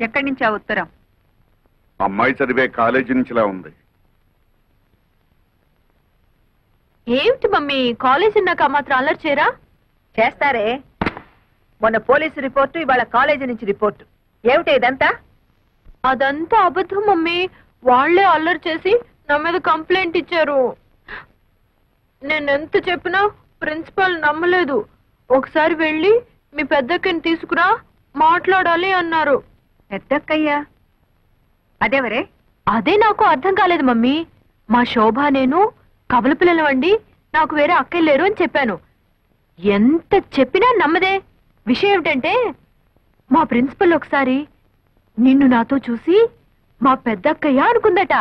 ఎక్కడి నుంచి ఆ ఉత్తరం? అమ్మాయి చదివే కాలేజీ నుంచిలా ఉంది. ఏమిటి మమ్మీ, కాలేజీ నాకు మాత్రం అల్లరి చేయరా? చేస్తారే. మొన్న పోలీసు రిపోర్టు, ఇవాళ కాలేజీ నుంచి రిపోర్టు. ఏమిటి ఇదంతా? అదంతా అబద్ధం మమ్మీ. వాళ్లే అల్లరి చేసి నా మీద కంప్లైంట్ ఇచ్చారు. నేనెంత చెప్పినా ప్రిన్సిపల్ నమ్మలేదు. ఒకసారి వెళ్ళి మీ పెద్దక్కని తీసుకురా, మాట్లాడాలి అన్నారు. పెద్దక్కయ్యా? అదేవరే? అదే నాకు అర్థం కాలేదు మమ్మీ. మా శోభ నేను కవల పిల్లలవండి, నాకు వేరే అక్కలు లేరు అని చెప్పాను. ఎంత చెప్పినా నమ్మదే. విషయం ఏమిటంటే మా ప్రిన్సిపల్ ఒకసారి నిన్ను నాతో చూసి మా పెద్దక్కయ్య అనుకుందట.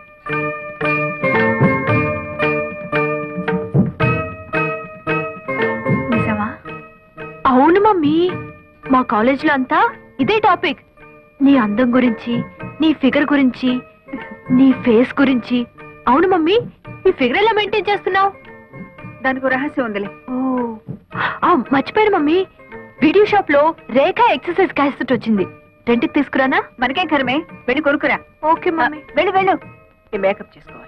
నిజమా? అవును మమ్మీ, మా కాలేజీలో అంతా ఇదే టాపిక్. నీ అందం గురించి, నీ ఫిగర్ గురించి, నీ ఫేస్ గురించి. అవును మమ్మీ, ఈ ఫిగర్ ఎలా మెయింటైన్ చేస్తున్నావు? దానికి రహస్యం ఉందిలే. మర్చిపోయాను మమ్మీ, వీడియో షాప్ లో రేఖ ఎక్సర్సైజ్ క్యాసెట్ వచ్చింది. రెంట్కి తీసుకురానా? మనకేం కరమే, వెళ్ళి కొనుక్కురా. Okay mummy. వెళ్ళు వెళ్ళు, ఈ మేకప్ చేసుకోవాలి.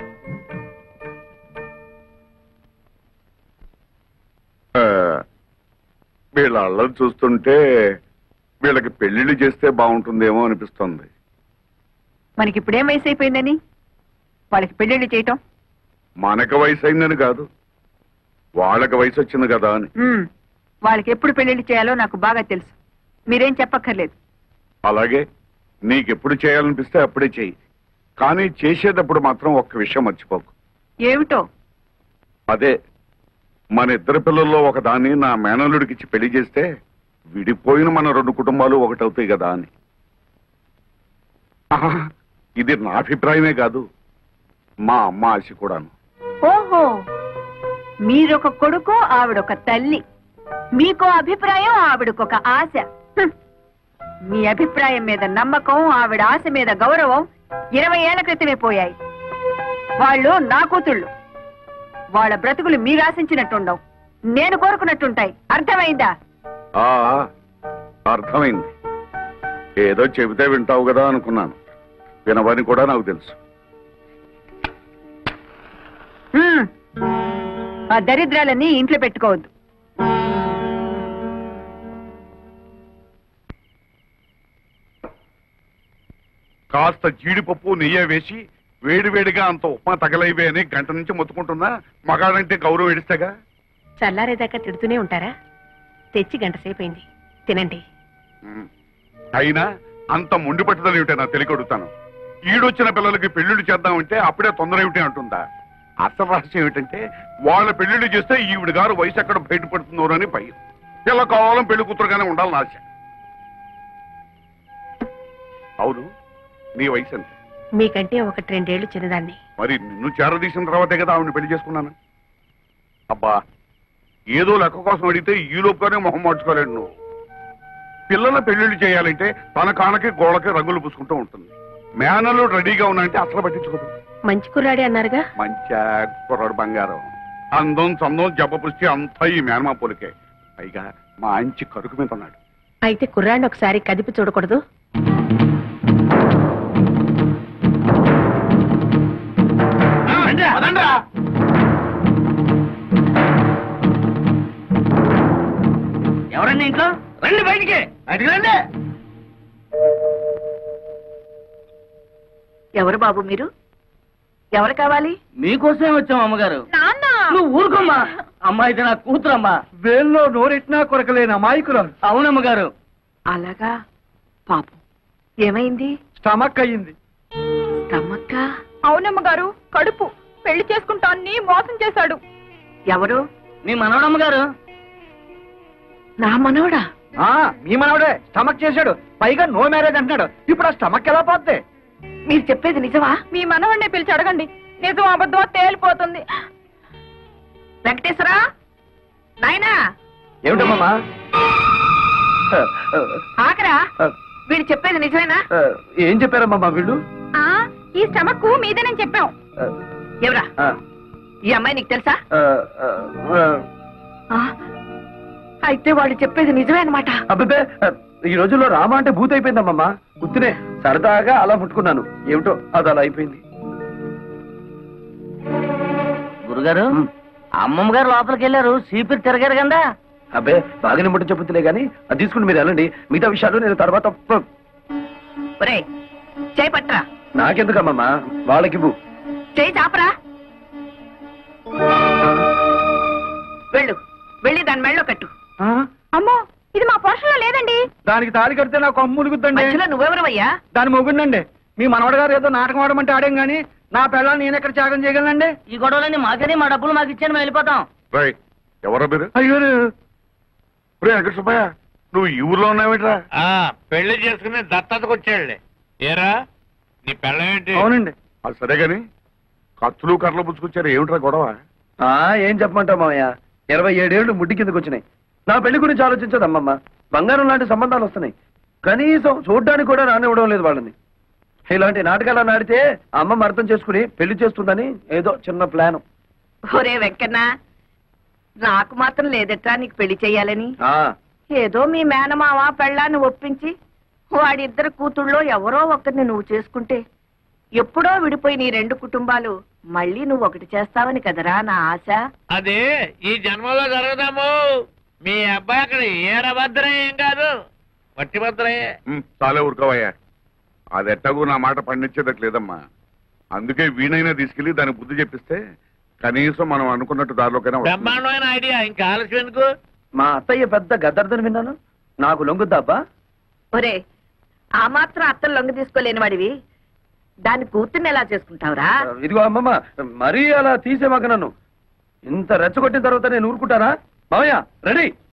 వీళ్ళ అల్లరి చూస్తుంటే వీళ్ళకి పెళ్లిళ్ళు చేస్తే బాగుంటుందేమో అనిపిస్తుంది. మనకి ఇప్పుడేం వయసు అయిపోయిందని వాళ్ళకి పెళ్లిళ్ళు చేయటం? మనకు వయసు అయిందని కాదు, వాళ్ళకి వయసు వచ్చింది కదా అని. వాళ్ళకి ఎప్పుడు పెళ్లిళ్ళు చేయాలో నాకు బాగా తెలుసు. మీరేం చెప్పక్కర్లేదు. అలాగే నీకెప్పుడు చేయాలనిపిస్తే అప్పుడే చెయ్యి. కానీ చేసేటప్పుడు మాత్రం ఒక్క విషయం మర్చిపోకు. ఏమిటో? అదే, మన ఇద్దరు పిల్లల్లో ఒకదాన్ని నా మేనల్లుడికిచ్చి పెళ్లి చేస్తే విడిపోయిన మన రెండు కుటుంబాలు ఒకటవుతాయి కదా అని. ఆహా, ఇది నా అభిప్రాయమే కాదు, మా అమ్మ ఆశ కూడాను. ఓహో, మీరొక కొడుకు, ఆవిడొక తల్లి. మీకో అభిప్రాయం, ఆవిడకొక ఆశ. మీ అభిప్రాయం మీద నమ్మకం, ఆవిడ ఆశ మీద గౌరవం 20 ఏళ్ల క్రితమే పోయాయి. వాళ్ళు నా కూతుళ్ళు. వాళ్ళ బ్రతుకులు మీరు ఆశించినట్టుండవు, నేను కోరుకున్నట్టుంటాయి. అర్థమైందా? అర్థమైంది. ఏదో చెబితే వింటావు కదా అనుకున్నాను. వినవని కూడా నాకు తెలుసు. ఆ దరిద్రాలన్నీ ఇంట్లో పెట్టుకోవద్దు. కాస్త జీడిపప్పు నెయ్యి వేసి వేడివేడిగా అంత ఉప్మా తగలైవే అని గంట నుంచి మొత్తుకుంటున్నా. మగాడంటే గౌరవం ఎడిస్తేగా. చల్లారేదాకా తిడుతూనే ఉంటారా? తెచ్చి గంట సేపైంది, తినండి. అయినా అంత మొండి పట్టుదల ఏమిటో నా తెలియకొడుతాను. ఈడొచ్చిన పిల్లలకి పెళ్లిళ్ళు చేద్దామంటే అప్పుడే తొందర ఏమిటి అంటుందా? అసలు రహస్యం ఏమిటంటే వాళ్ళ పెళ్లిళ్ళు చేస్తే ఈవిడ గారు వయసు ఎక్కడ బయటపడుతుందో అని భయం. పిల్ల కావాలని పెళ్లి కూతురుగానే ఉండాలని ఆశ. అవును, నీ వయసు ఎంత? మీకంటే 1-2 ఏళ్లు చిన్నదాన్ని. మరి నిన్ను చేరదీసిన తర్వాతే కదా ఆవిడ పెళ్లి చేసుకున్నాను. అబ్బా, ఏదో లెక్క కోసం అడిగితే ఈ లోపుగానే మొహం మార్చుకోలేడు నువ్వు. పిల్లల పెళ్లిళ్ళు చేయాలంటే తన కానకి గోడకి రంగులు పూసుకుంటూ ఉంటుంది. మేనలు రెడీగా ఉన్నాయంటే అసలు పట్టించుకోదు. మంచి కుర్రాడే అన్నారుగా? మంచి కుర్రాడు బంగారం. అందం చందం జబ్బ పుష్టి అంతా ఈ మేనమా పోలికే. పైగా మంచి కరుకు మీద ఉన్నాడు. అయితే కుర్రాడిని ఒకసారి కదిపి చూడకూడదు? ఎవరండి ఇంట్లో? రండి బయటికి, బయటికి రండి. ఎవరు బాబు మీరు? ఎవరు కావాలి? మీకోసమే వచ్చాం అమ్మగారు. నాన్న, నువ్వు ఊరుకోమ్మా. అమ్మాయి నా కూతురమ్మా. వేల్లో నోరెట్నా కొరకలేని అమాయకురాలు. అవునమ్మగారు. అలాగా? పాపం ఏమైంది? స్టమక్ అయ్యింది. తమ్మక్క? అవునమ్మగారు, కడుపు. పెళ్లి చేసుకుంటాన్ని మోసం చేశాడు. ఎవరు? మీ మనవడమ్మగారు. నా మనవడా? మీ మనవడే స్టమక్ చేశాడు. పైగా నో మ్యారేజ్ అంటున్నాడు. ఇప్పుడు ఆ స్టమక్ ఎలా పోద్ది? మీరు చెప్పేది నిజమా? మీ మనవడిని పిలిచి అడగండి, నిజం అబద్ధం తేలిపోతుంది. వెంకటేశ్వరా, నాయనా. ఏమిటమ్మా? ఆకరా, వీడు చెప్పేది నిజమేనా? ఏం చెప్పారమ్మా వీళ్ళు? ఈ స్టమక్ మీదేనని చెప్పాం. ఎవరా ఈ అమ్మాయి? నీకు తెలుసా? అయితే వాళ్ళు చెప్పేది నిజమే అనమాట. అబ్బే, ఈ రోజుల్లో రామ అంటే భూత అయిపోయిందమ్మా. గుర్తునే సరదాగా అలా ముట్టుకున్నాను, ఏమిటో అది అలా అయిపోయింది. గురుగారు అమ్మమ్మ గారు లోపలికి వెళ్ళారు, సీపీ తిరగారు కదా. అబ్బే బాగానే ముట్ట చెప్పుతులే గానీ అది తీసుకుని మీరు వెళ్ళండి, మిగతా విషయాలు నేను తర్వాత ఒరే చేయి పట్రా, నాకెందుకమ్మమ్మా, వాళ్ళకి చేయి చాపరా. వెళ్ళు, వెళ్ళి దాని మెళ్ళో కట్టు. అమ్మో, ఇది మా పోషణలో లేదండి. దానికి తాళి కడితే నాకు అమ్ములుగుద్దండి. మధ్యలో నువ్వెవరవయ్యా? దాని మొగుండండి. మీ మనవడు గారు ఏదో నాటకం ఆడమంటే ఆడేం గానీ నా పిల్లల్ని నేను ఎక్కడ త్యాగం చేయగలనండి? ఈ గొడవలన్నీ మాకని, మా డబ్బులు మాకు ఇచ్చాను, మేము వెళ్ళిపోతాం. రై ఎవరో మీరు? అయ్యో రే వెంకట సుబ్బయ్య, నువ్వు ఈ ఊర్లో ఉన్నావేట్రా? పెళ్లి చేసుకుని దత్తతకు వచ్చాడులే. ఏరా నీ పెళ్ళమేంటి? అవునండి. అది సరే గాని కత్తులు కర్రలు పుచ్చుకొచ్చారు, ఏమిట్రా గొడవ? ఏం చెప్పమంటావు మామయ్య, 27 ఏళ్ళు ముడ్డి కిందకు వచ్చినాయి. నా పెళ్లి గురించి ఆలోచించదు అమ్మమ్మ. బంగారం లాంటి సంబంధాలు వస్తున్నాయి, కనీసం చూడ్డానికి కూడా రానివ్వడం లేదు వాళ్ళని. ఇలాంటి నాటకాలు ఆడితే అమ్మమ్మ అర్థం చేసుకుని పెళ్లి చేస్తుందని ఏదో చిన్న ప్లాన్. ఒరే వెంకన్న, నాకు మాత్రం లేదట్రా నీకు పెళ్లి చెయ్యాలని. ఏదో మీ మేనమావ పెళ్ళాన్ని ఒప్పించి వాడిద్దరు కూతుళ్ళో ఎవరో ఒకరిని నువ్వు చేసుకుంటే ఎప్పుడో విడిపోయి నీ 2 కుటుంబాలు మళ్ళీ నువ్వు ఒకటి చేస్తావని కదరా నా ఆశ. అదే ఈ జన్మలో జరగదాము. మీ అబ్బాయి అక్కడ ఏరభద్రయ్య ఏం కాదు, వట్టి భద్రయ్యే. చాలే ఊరుకోవయ్యా, అది ఎట్టగూ నా మాట పండించేదట్లేదమ్మా. అందుకే వీణైనా తీసుకెళ్లి దాని బుద్ధి చెప్పిస్తే కనీసం మనం అనుకున్నట్టు దారిలోకైనా వస్తుంది. బ్రహ్మాండమైన ఐడియా, ఇంకా ఆలస్యం ఎందుకు? మా అత్తయ్య పెద్ద గద్దర్దని విన్నాను, నాకు లొంగుద్దాబ్బా? ఒరే, ఆ మాత్రం అత్తలు లొంగ తీసుకోలేని వాడివి దాని కూతుర్ని ఎలా చేసుకుంటావురా? ఇదిగో అమ్మమ్మ, మరీ అలా తీసేమాక నన్ను. ఇంత రెచ్చగొట్టిన తర్వాత నేను ఊరుకుంటారా? మామయ్య రెడీ.